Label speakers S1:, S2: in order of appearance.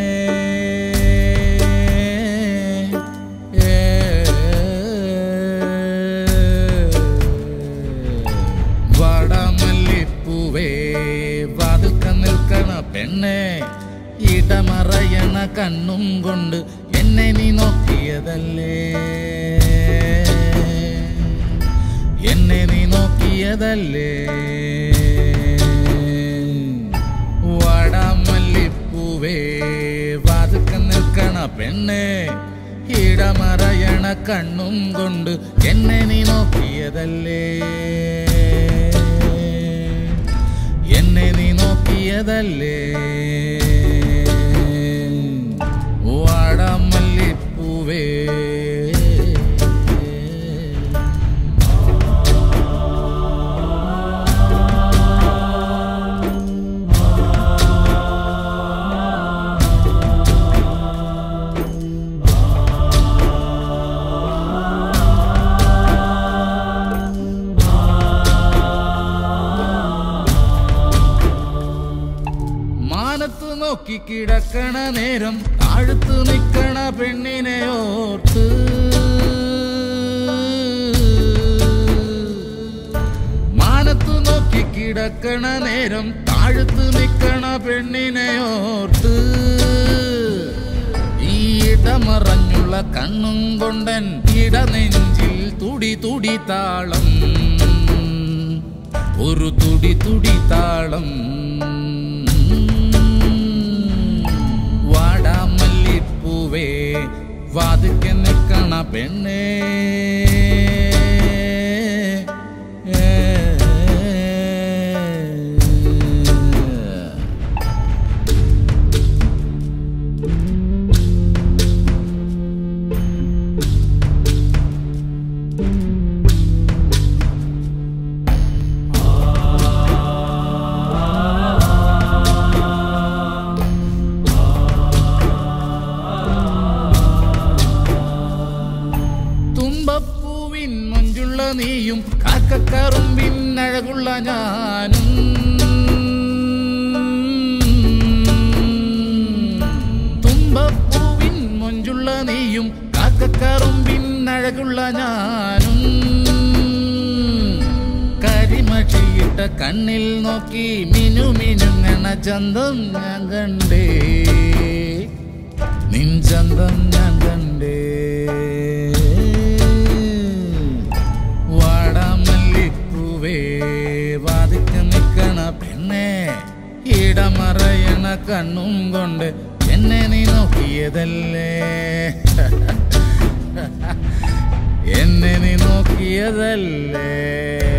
S1: വാടാമല്ലിപ്പൂവേ വാതിൽക്കൽ നിൽക്കണ പെണ്ണെ ഇടമറയണ കണ്ണും കൊണ്ട് എന്നെ നീ നോക്കിയതല്ലേ എന്നെ നീ നോക്കിയതല്ലേ വാടാമല്ലിപ്പൂവേ വാതിൽക്കൽ നിൽക്കണ പെണ്ണെ ഇടമറയണ കണ്ണും കൊണ്ട് എന്നെ നീ നോക്കിയതല്ലേ എന്നെ നീ നോക്കിയതല്ലേ വാടാമല്ലിപ്പൂവേ മാനത്ത് നോക്കി കിടക്കണ നേരം താഴത്ത് നിൽക്കണ പെണ്ണിനെ ഓർത്ത് മാനത്ത് നോക്കി കിടക്കണ നേരം താഴത്ത് നിൽക്കണ പെണ്ണിനെ ഓർത്ത് ഈ ഇടമറഞ്ഞുള്ള കണ്ണും കൊണ്ടൻ ഇടനെഞ്ചിൽ തുടി തുടി താളം ഒരു തുടി തുടി താളം വാടാമല്ലിപ്പൂവേ വാതിൽക്കൽ നിൽക്കണ പെണ്ണേ തുമ്പപ്പൂവിൻ മഞ്ചുള്ള നീയും കാക്കക്കറുമ്പിൻ അഴകുള്ള ഞാനും തുമ്പപ്പൂവിൻ മഞ്ചുള്ള നീയും കാക്കക്കറുമ്പിൻ അഴകുള്ള ഞാനും കരിമഷിയിട്ട കണ്ണിൽ നോക്കി മിനുമിനുങ്ങണ ചന്തം ഞാൻ കണ്ടേ നിൻ ചന്തം ഞാൻ കണ്ടേ വാടാമല്ലിപ്പൂവേ വാതിൽക്കൽ നിൽക്കണ പെണ്ണെ ഇടമറയണ കണ്ണും കൊണ്ട് എന്നെ നീ നോക്കിയതല്ലേ എന്നെ നീ നോക്കിയതല്ലേ